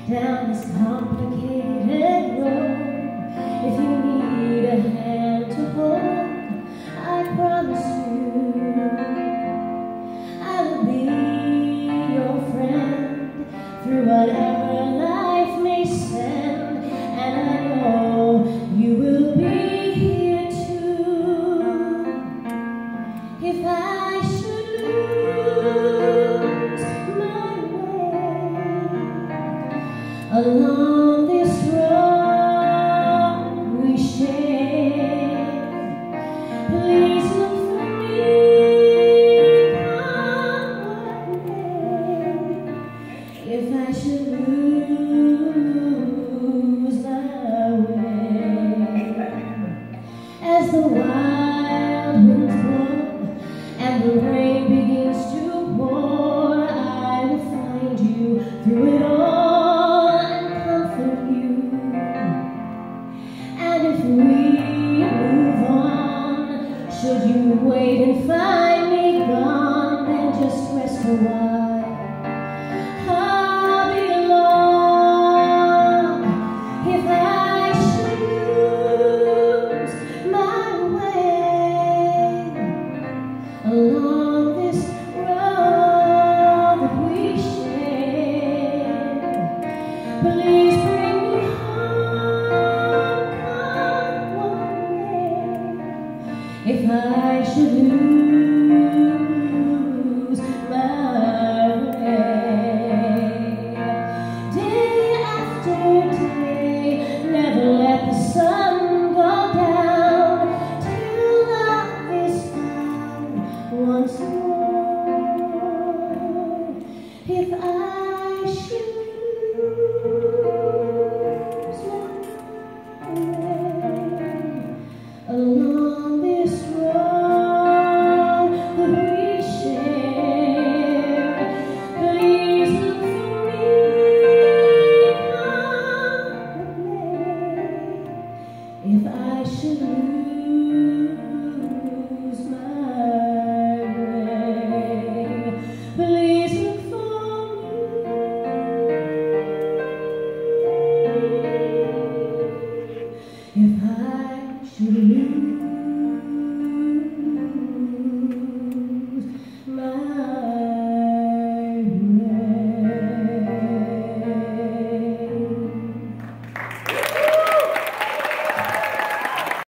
down this complicated road. If you need a hand to hold, I promise you I will be your friend through whatever life may send, and I know you will be here too. If I should lose my way along this road we share, please look for me, come what may. If I should lose my way, as the wild winds blow and the rain begins to pour, I will find you through it all and comfort you. And if we move on, should you wait and find me gone, then just rest a while. I'll be along if I should lose my way along this road that we share. Please bring me home, come what may. If I should lose my way, day after day, never let the sun go down till love is found once more. If I should lose my way along this road that we share, please look for me, come what may. If I should lose my way, please look for me. If I should lose